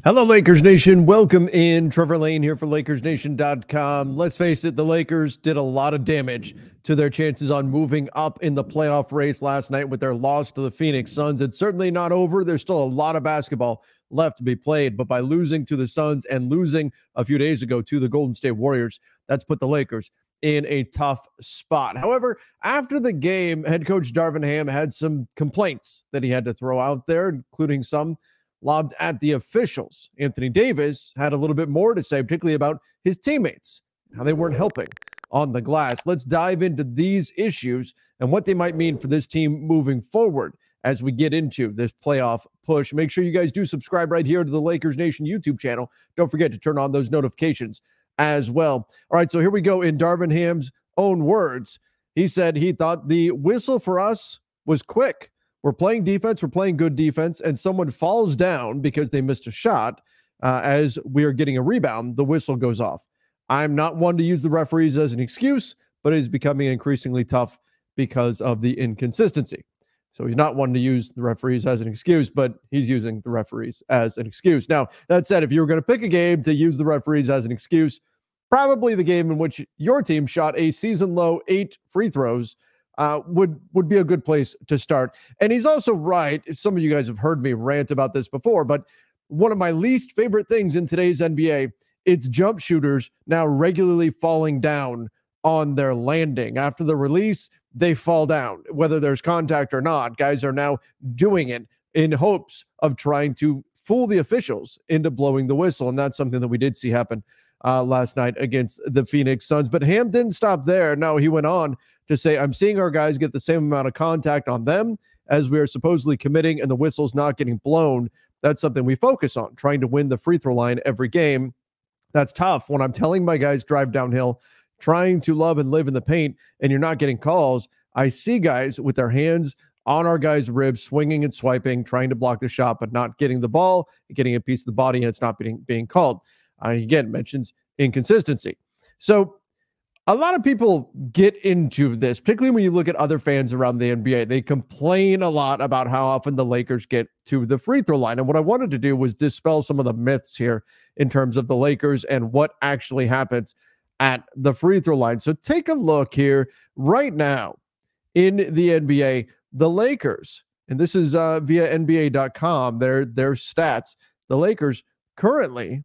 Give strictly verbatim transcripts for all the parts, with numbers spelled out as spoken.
Hello, Lakers Nation. Welcome in. Trevor Lane here for Lakers Nation dot com. Let's face it, the Lakers did a lot of damage to their chances on moving up in the playoff race last night with their loss to the Phoenix Suns. It's certainly not over. There's still a lot of basketball left to be played, but by losing to the Suns and losing a few days ago to the Golden State Warriors, that's put the Lakers in a tough spot. However, after the game, head coach Darvin Ham had some complaints that he had to throw out there, including some lobbed at the officials. Anthony Davis had a little bit more to say, particularly about his teammates, how they weren't helping on the glass. Let's dive into these issues and what they might mean for this team moving forward as we get into this playoff push. Make sure you guys do subscribe right here to the Lakers Nation YouTube channel. Don't forget to turn on those notifications as well. All right, so here we go in Darvin Ham's own words. He said he thought the whistle for us was quick. We're playing defense, we're playing good defense, and someone falls down because they missed a shot. Uh, as we are getting a rebound, the whistle goes off. I'm not one to use the referees as an excuse, but it is becoming increasingly tough because of the inconsistency. So he's not one to use the referees as an excuse, but he's using the referees as an excuse. Now, that said, if you were going to pick a game to use the referees as an excuse, probably the game in which your team shot a season-low eight free throws Uh, would would be a good place to start. And he's also right. Some of you guys have heard me rant about this before, but one of my least favorite things in today's N B A, it's jump shooters now regularly falling down on their landing. After the release, they fall down, whether there's contact or not. Guys are now doing it in hopes of trying to fool the officials into blowing the whistle. And that's something that we did see happen uh, last night against the Phoenix Suns. But Ham didn't stop there. No, he went on to say, I'm seeing our guys get the same amount of contact on them as we are supposedly committing, and the whistle's not getting blown. That's something we focus on, trying to win the free throw line every game. That's tough when I'm telling my guys drive downhill, trying to love and live in the paint, and you're not getting calls. I see guys with their hands on our guys' ribs, swinging and swiping, trying to block the shot, but not getting the ball, getting a piece of the body, and it's not being, being called. Uh, again, mentions inconsistency. So a lot of people get into this, particularly when you look at other fans around the N B A. They complain a lot about how often the Lakers get to the free throw line. And what I wanted to do was dispel some of the myths here in terms of the Lakers and what actually happens at the free throw line. So take a look here right now in the N B A. The Lakers, and this is uh, via N B A dot com, their, their stats, the Lakers currently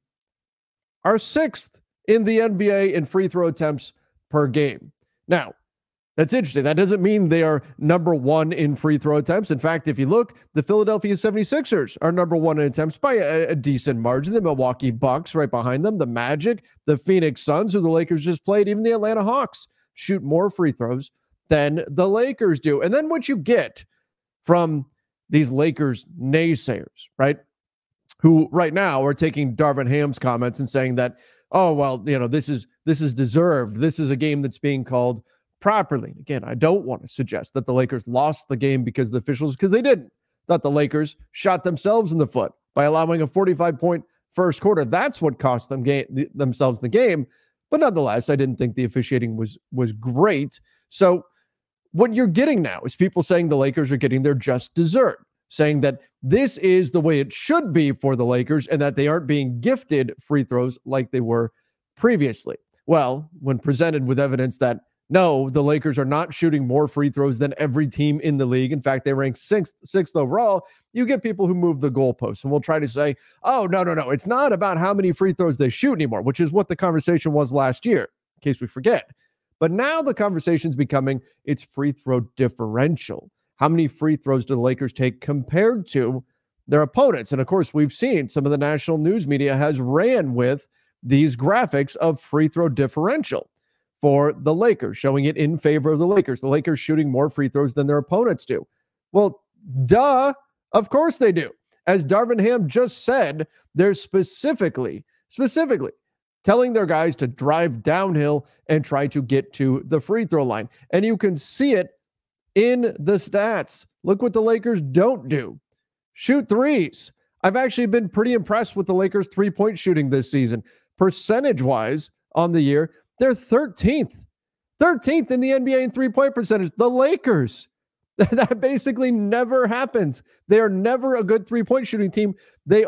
are sixth in the N B A in free throw attempts per game. Now, that's interesting. That doesn't mean they are number one in free throw attempts. In fact, if you look, the Philadelphia seventy-sixers are number one in attempts by a, a decent margin. The Milwaukee Bucks right behind them, the Magic, the Phoenix Suns, who the Lakers just played, even the Atlanta Hawks shoot more free throws than the Lakers do. And then what you get from these Lakers naysayers, right, who right now are taking Darvin Ham's comments and saying that, oh, well, you know, this is this is deserved. This is a game that's being called properly. Again, I don't want to suggest that the Lakers lost the game because the officials, because they didn't. That the Lakers shot themselves in the foot by allowing a forty-five point first quarter. That's what cost them game, themselves the game. But nonetheless, I didn't think the officiating was was great. So what you're getting now is people saying the Lakers are getting their just dessert, saying that this is the way it should be for the Lakers and that they aren't being gifted free throws like they were previously. Well, when presented with evidence that no, the Lakers are not shooting more free throws than every team in the league. In fact, they rank sixth, sixth overall. You get people who move the goalposts and will try to say, oh, no, no, no. It's not about how many free throws they shoot anymore, which is what the conversation was last year, in case we forget. But now the conversation's becoming it's free throw differential. How many free throws do the Lakers take compared to their opponents? And of course, we've seen some of the national news media has ran with these graphics of free throw differential for the Lakers, showing it in favor of the Lakers. The Lakers shooting more free throws than their opponents do. Well, duh, of course they do. As Darvin Ham just said, they're specifically, specifically telling their guys to drive downhill and try to get to the free throw line. And you can see it in the stats. Look what the Lakers don't do. Shoot threes. I've actually been pretty impressed with the Lakers three-point shooting this season. Percentage-wise on the year, they're thirteenth. thirteenth in the N B A in three-point percentage. The Lakers. That basically never happens. They are never a good three-point shooting team. They are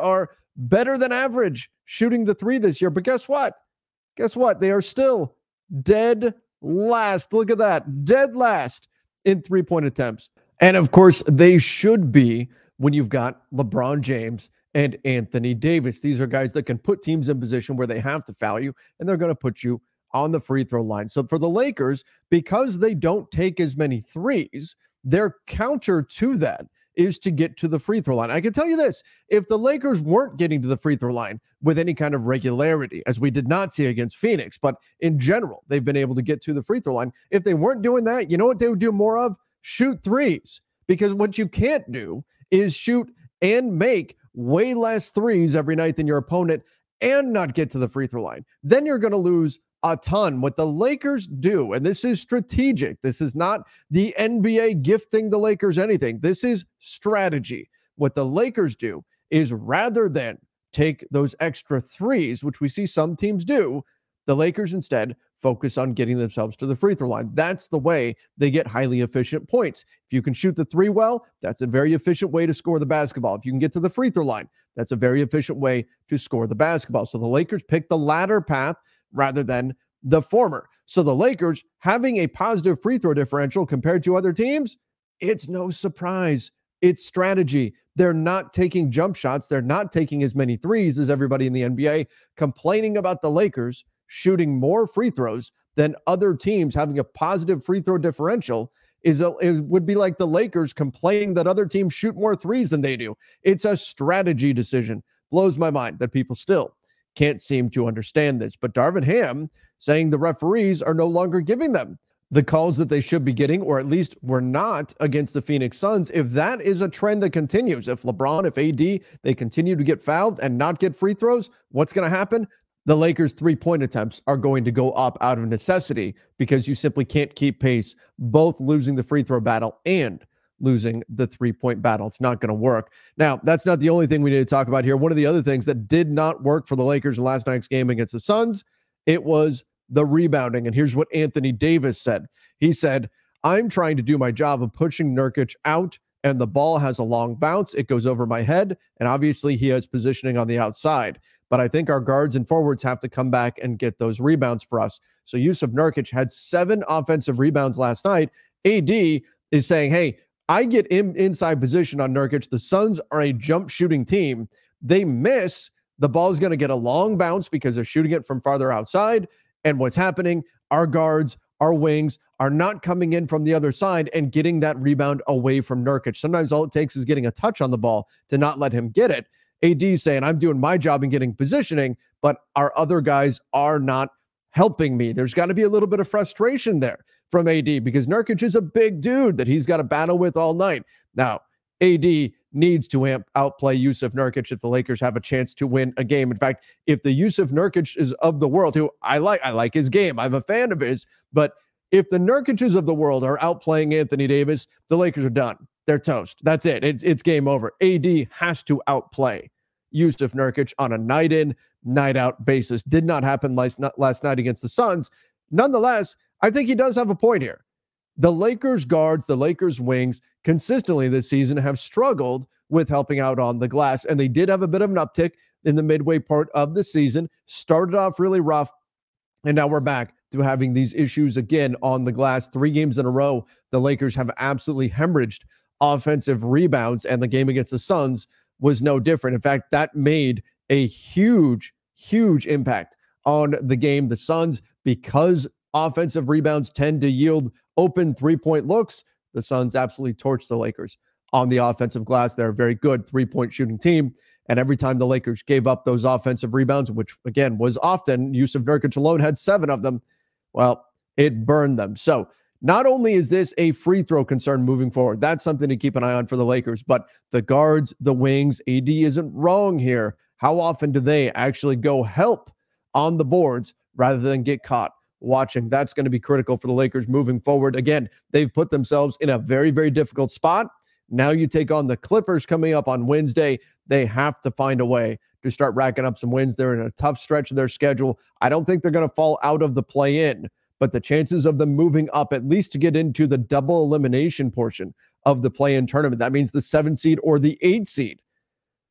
better than average shooting the three this year. But guess what? Guess what? They are still dead last. Look at that. Dead last in three-point attempts. And of course, they should be when you've got LeBron James and Anthony Davis. These are guys that can put teams in position where they have to foul you, and they're going to put you on the free throw line. So for the Lakers, because they don't take as many threes, their counter to that is to get to the free throw line. I can tell you this, if the Lakers weren't getting to the free throw line with any kind of regularity, as we did not see against Phoenix, but in general, they've been able to get to the free throw line. If they weren't doing that, you know what they would do more of? Shoot threes. Because what you can't do is shoot and make way less threes every night than your opponent and not get to the free throw line. Then you're going to lose a ton. What the Lakers do, and this is strategic. This is not the N B A gifting the Lakers anything. This is strategy. What the Lakers do is rather than take those extra threes, which we see some teams do, the Lakers instead focus on getting themselves to the free throw line. That's the way they get highly efficient points. If you can shoot the three well, that's a very efficient way to score the basketball. If you can get to the free throw line, that's a very efficient way to score the basketball. So the Lakers pick the latter path rather than the former. So the Lakers having a positive free throw differential compared to other teams, it's no surprise. It's strategy. They're not taking jump shots. They're not taking as many threes as everybody in the N B A. Complaining about the Lakers shooting more free throws than other teams having a positive free throw differential is a, it would be like the Lakers complaining that other teams shoot more threes than they do. It's a strategy decision. Blows my mind that people still can't seem to understand this. But Darvin Ham saying the referees are no longer giving them the calls that they should be getting, or at least were not against the Phoenix Suns. If that is a trend that continues, if LeBron, if A D, they continue to get fouled and not get free throws, what's going to happen? The Lakers' three-point attempts are going to go up out of necessity because you simply can't keep pace, both losing the free throw battle and losing the three-point battle. It's not going to work. Now, that's not the only thing we need to talk about here. One of the other things that did not work for the Lakers in last night's game against the Suns, it was the rebounding. And here's what Anthony Davis said. He said, I'm trying to do my job of pushing Nurkic out, and the ball has a long bounce. It goes over my head, and obviously he has positioning on the outside. But I think our guards and forwards have to come back and get those rebounds for us. So Yusuf Nurkic had seven offensive rebounds last night. A D is saying, hey, I get in inside position on Nurkic. The Suns are a jump shooting team. They miss. The ball is going to get a long bounce because they're shooting it from farther outside. And what's happening, our guards, our wings are not coming in from the other side and getting that rebound away from Nurkic. Sometimes all it takes is getting a touch on the ball to not let him get it. A D saying, I'm doing my job in getting positioning, but our other guys are not helping me. There's got to be a little bit of frustration there from A D because Nurkic is a big dude that he's got to battle with all night. Now, A D needs to amp, outplay Yusuf Nurkic if the Lakers have a chance to win a game. In fact, if the Yusuf Nurkic is of the world, who I like, I like his game, I'm a fan of his, but if the Nurkic's of the world are outplaying Anthony Davis, the Lakers are done. They're toast. That's it. It's it's game over. A D has to outplay Yusuf Nurkic on a night in, night out basis. Did not happen last, last night against the Suns. Nonetheless, I think he does have a point here. The Lakers guards, the Lakers wings consistently this season have struggled with helping out on the glass, and they did have a bit of an uptick in the midway part of the season. Started off really rough, and now we're back to having these issues again on the glass. Three games in a row, the Lakers have absolutely hemorrhaged offensive rebounds, and the game against the Suns was no different. In fact, that made a huge, huge impact on the game. The Suns, because offensive rebounds tend to yield open three-point looks, the Suns absolutely torched the Lakers on the offensive glass. They're a very good three-point shooting team, and every time the Lakers gave up those offensive rebounds, which, again, was often, Yusuf Nurkic alone had seven of them, well, it burned them. So not only is this a free throw concern moving forward, that's something to keep an eye on for the Lakers, but the guards, the wings, A D isn't wrong here. How often do they actually go help on the boards rather than get caught watching? That's going to be critical for the Lakers moving forward. Again, they've put themselves in a very, very difficult spot. Now you take on the Clippers coming up on Wednesday. They have to find a way to start racking up some wins. They're in a tough stretch of their schedule. I don't think they're going to fall out of the play-in, but the chances of them moving up at least to get into the double elimination portion of the play-in tournament, that means the seven seed or the eight seed,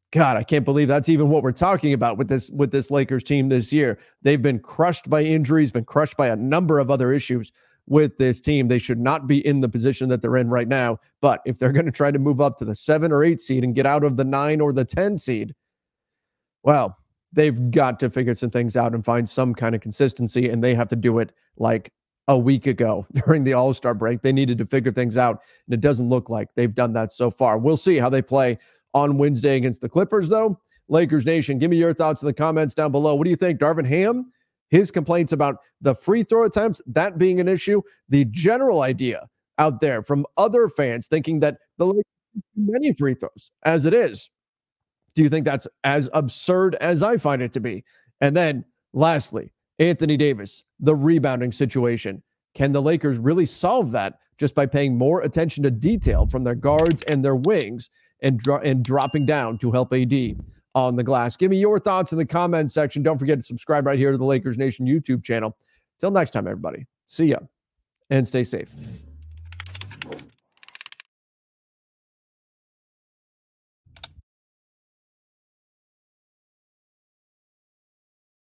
God, I can't believe that's even what we're talking about with this with this Lakers team this year. They've been crushed by injuries, been crushed by a number of other issues with this team. They should not be in the position that they're in right now. But if they're going to try to move up to the seven or eight seed and get out of the nine or the ten seed, well, they've got to figure some things out and find some kind of consistency, and they have to do it like a week ago during the All-Star break. They needed to figure things out, and it doesn't look like they've done that so far. We'll see how they play on Wednesday against the Clippers, though. Lakers Nation, give me your thoughts in the comments down below. What do you think? Darvin Ham, his complaints about the free throw attempts, that being an issue, the general idea out there from other fans thinking that the Lakers have too many free throws as it is. Do you think that's as absurd as I find it to be? And then lastly, Anthony Davis, the rebounding situation. Can the Lakers really solve that just by paying more attention to detail from their guards and their wings and, dro- and dropping down to help A D on the glass? Give me your thoughts in the comments section. Don't forget to subscribe right here to the Lakers Nation YouTube channel. Till next time, everybody. See ya and stay safe.